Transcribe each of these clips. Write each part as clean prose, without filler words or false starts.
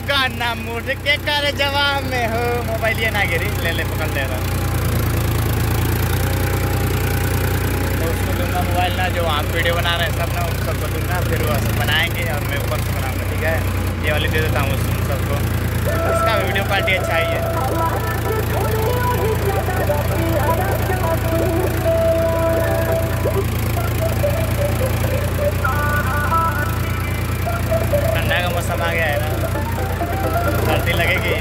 गाना मुड़ के कर जवाब में हो। मोबाइल ये ना गिरी, ले ले पकड़ ले रहा। तो उसको दूंगा मोबाइल ना, जो आप वीडियो बना रहे हैं सब ना, उन सबको दूंगा, फिर वो सब बनाएंगे और मैं ऊपर से बनाऊंगा। ठीक है, ये वाली दे देता हूँ उन सबको। उसका वीडियो क्वालिटी अच्छा ही है। ठंडा का मौसम आ गया है ना, सर्दी लगेगी।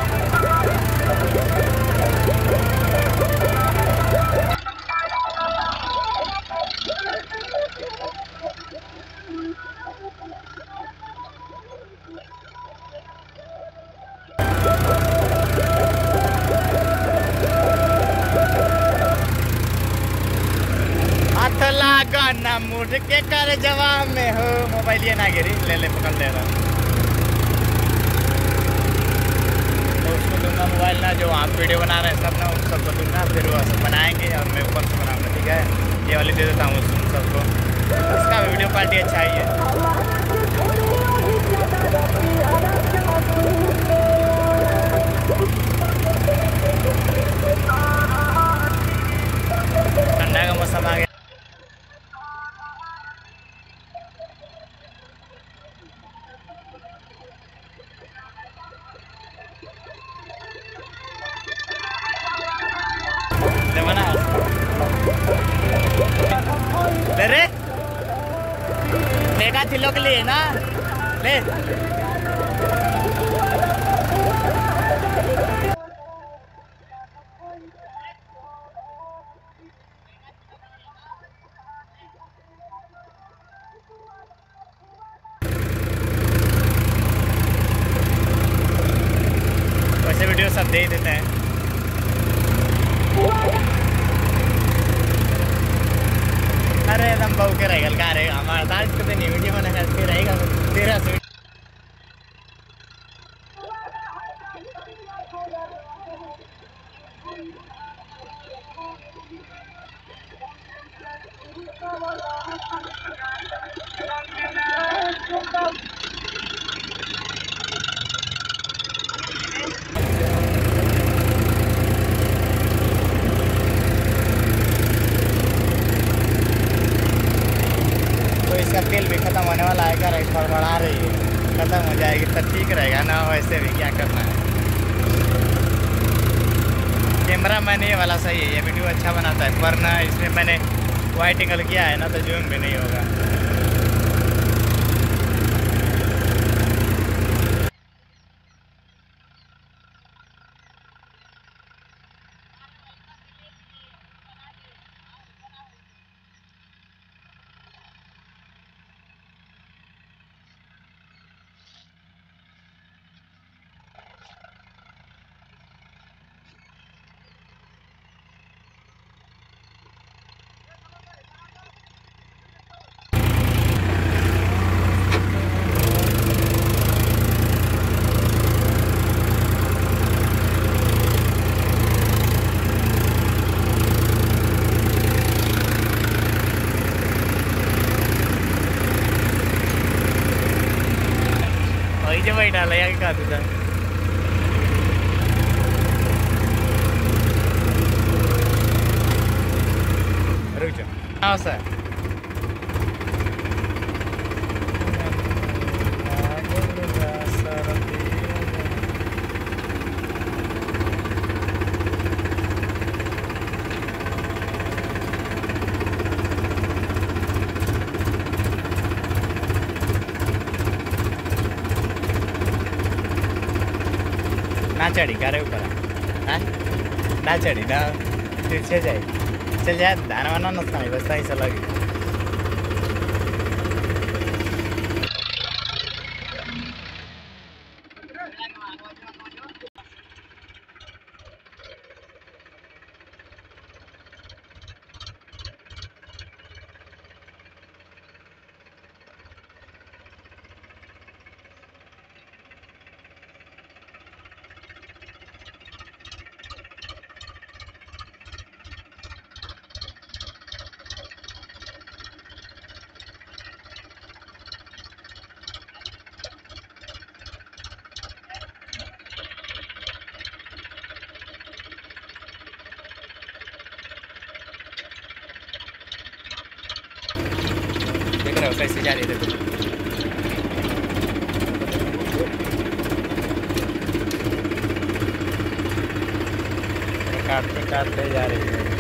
अथला गाना मुड़ के कर जवाब में हो। मोबाइल ये ना गिरी, ले ले पकड़ ले रहा। तो उसको दूंगा मोबाइल ना, जो आप वीडियो बना रहे हैं सब ना, उन सबको दूंगा, फिर वो सब बनाएंगे और मैं ऊपर से बनाऊंगा। ठीक है, ये वाली दे देता हूँ उन सबको। उसका वीडियो क्वालिटी अच्छा ही है। ठंडा का मौसम आ गया। अरे मेगा किलो के लिए ना ले। वैसे वीडियो सब दे ही देते हैं। अरे एकदम बहू के रहेगा, क्या रहेगा हमारा दाल को नहीं वीडियो बना करके रहेगा तेरा से। इसका तेल भी खत्म होने वाला है, क्या बढ़ा रही है, खत्म हो जाएगी तो ठीक रहेगा ना। वैसे भी क्या करना है, कैमरा मैन ये वाला सही है, ये वीडियो अच्छा बनाता है, पर ना इसमें मैंने वाइट एंगल किया है ना, तो जूम भी नहीं होगा। वही डाला या क्या दूधा रुक जाओ। हाँ सर, ना चढ़ी करे ऊपर ना चढ़ी ना पीछे जाए चल जाए दाना वाना नसता नहीं बस ऐसा लगे। रहे हो, कैसे जा रही है तुम? काटते काटते जा रही है।